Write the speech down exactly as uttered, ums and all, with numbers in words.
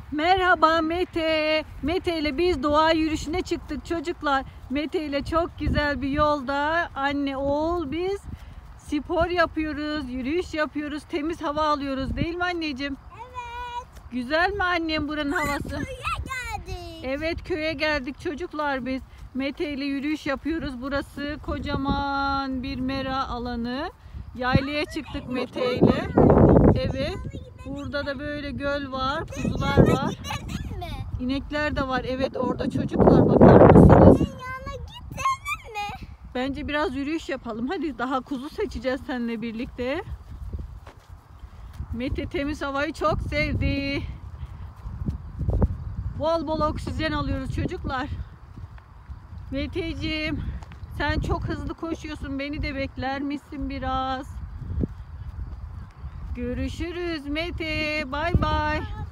Merhaba Mete. Mete ile biz doğa yürüyüşüne çıktık çocuklar. Mete ile çok güzel bir yolda anne oğul biz spor yapıyoruz, yürüyüş yapıyoruz, temiz hava alıyoruz değil mi anneciğim? Evet. Güzel mi annem buranın havası? Köye geldik. Evet, köye geldik çocuklar biz. Mete ile yürüyüş yapıyoruz. Burası kocaman bir mera alanı. Yaylaya çıktık Mete ile. Evet. Burada da böyle göl var, kuzular var. Gidelim mi? İnekler de var. Evet, orada çocuklar, bakar mısınız? Yana gidelim mi? Bence biraz yürüyüş yapalım. Hadi, daha kuzu seçeceğiz seninle birlikte. Mete temiz havayı çok sevdi. Bol bol oksijen alıyoruz çocuklar. Meteciğim, sen çok hızlı koşuyorsun. Beni de bekler misin biraz? Görüşürüz Mete. Bay bay.